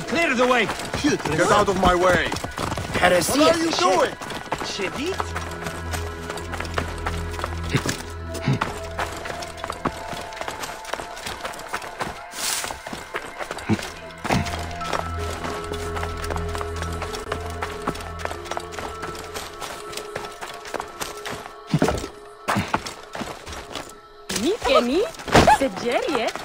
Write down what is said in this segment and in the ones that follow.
Clear the way! Get out of my way! What are you doing? Shedid? Kenny, c'est Jerry, eh?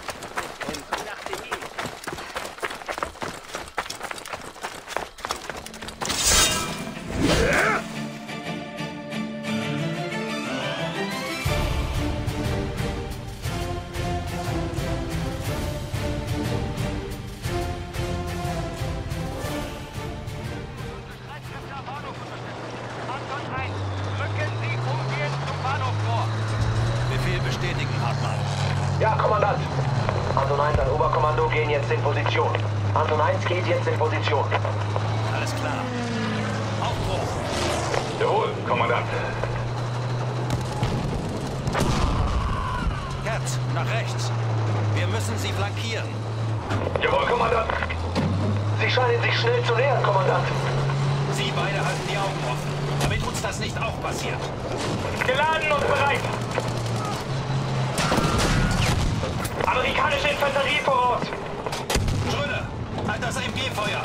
Ja, Kommandant. Anton 1 an Oberkommando gehen jetzt in Position. Anton 1 geht jetzt in Position. Alles klar. Aufbruch! Jawohl, Kommandant. Gerd, nach rechts. Wir müssen sie flankieren. Jawohl, Kommandant. Sie scheinen sich schnell zu nähern, Kommandant. Sie beide halten die Augen offen, damit uns das nicht auch passiert. Geladen und bereit. Amerikanische Infanterie voraus. Schröder, halt das MG-Feuer.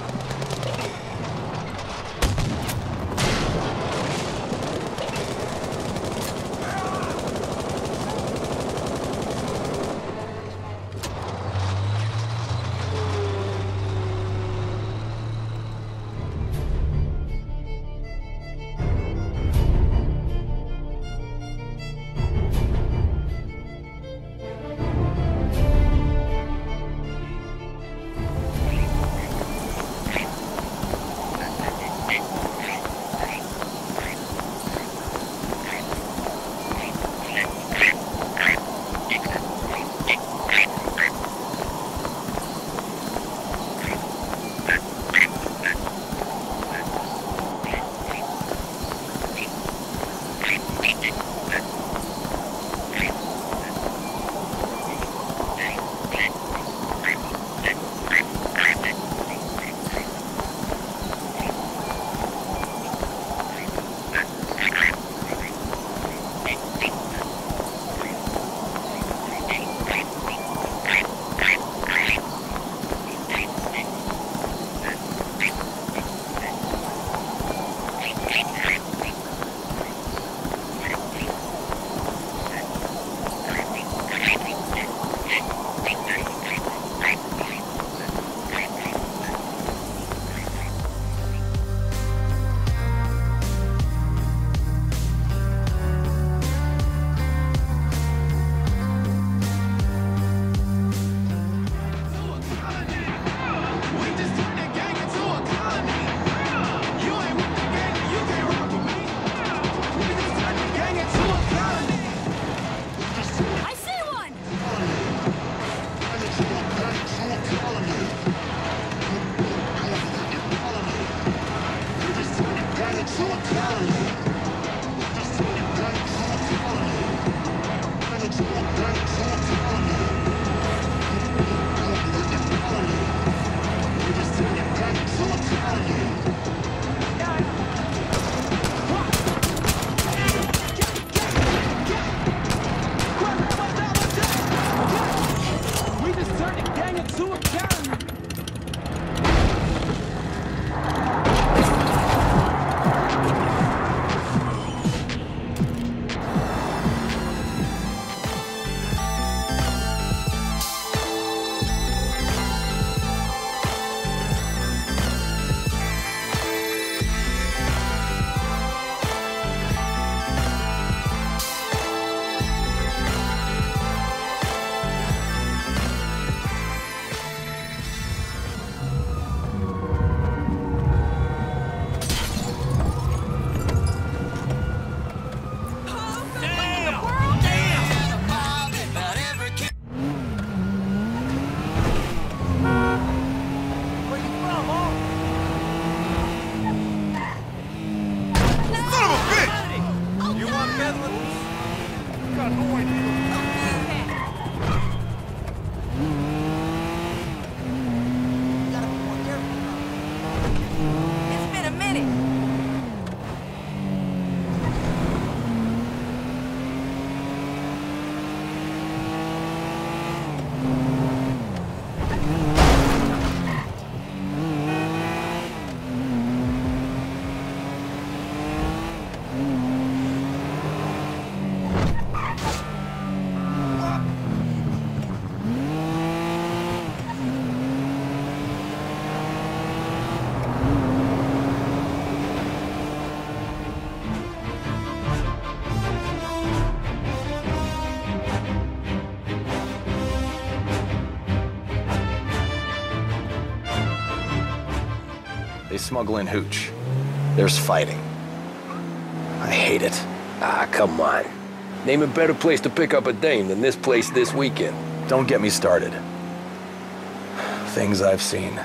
They smuggle in hooch. There's fighting. I hate it. Ah, come on. Name a better place to pick up a dame than this place this weekend. Don't get me started. Things I've seen.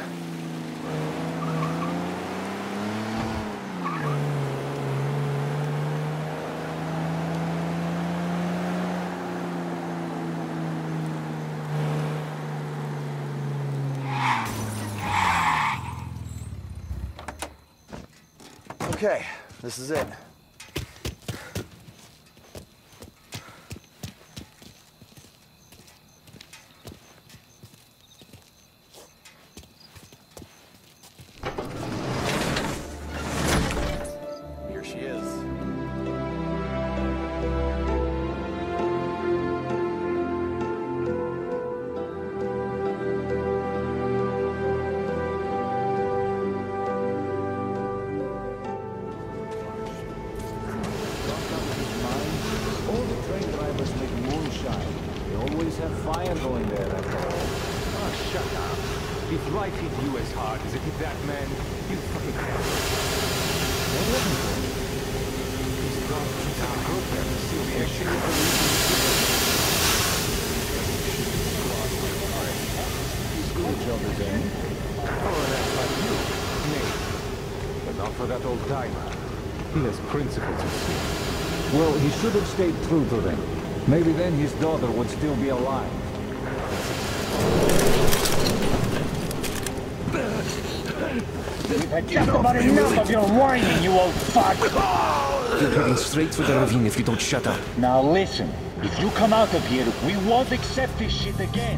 Okay, this is it. Here she is. Fire going there, that's all. Oh, shut up. If life hit you as hard as it hit that man, you fucking have. What happened to him? He's gone to the group there to see the action of the He's good at job as any. Oh, that's like you. Nay. But not for that old timer. He has principles, you see. Well, he should have stayed true to them. Maybe then his daughter would still be alive. We've had just about enough of your whining, you old fuck! You're heading straight for the ravine if you don't shut up. Now listen, if you come out of here, we won't accept this shit again.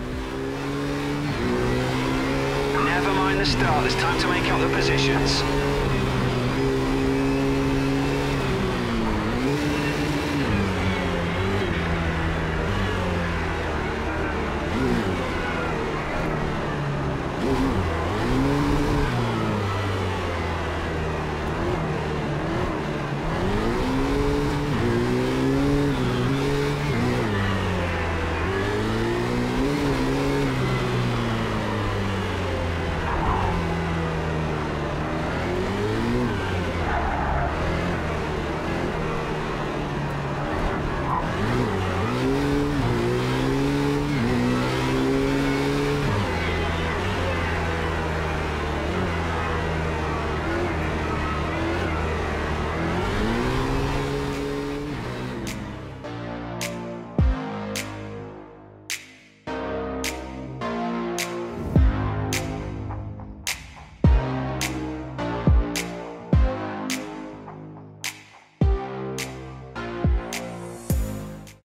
Start. It's time to make out the positions.